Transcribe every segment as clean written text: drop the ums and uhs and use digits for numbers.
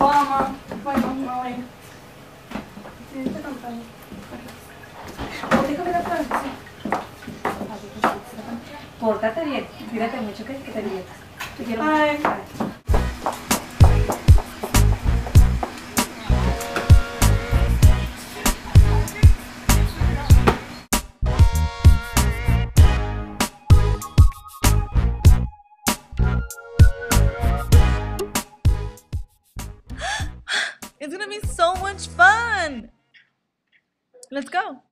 Mama, bueno, mami. Sí, te cantan. O déjame la cara, sí. Pórtate bien, cuídate mucho que te diviertas. Te quiero Ay. mucho. It's gonna be so much fun. Let's go.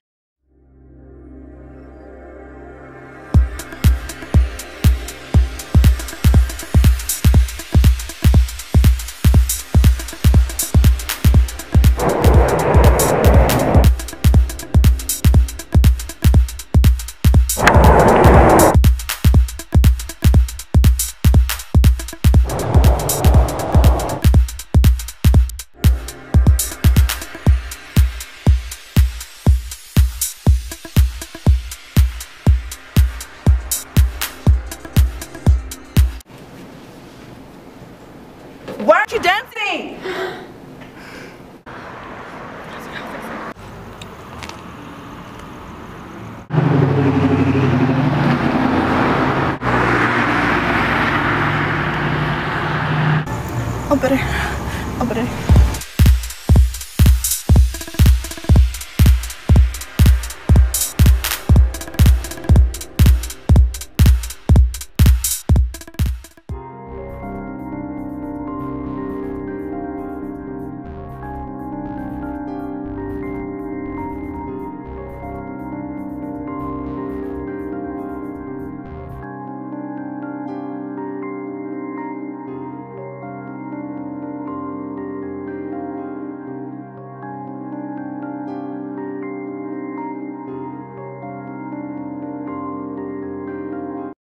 Why aren't you dancing? Operate.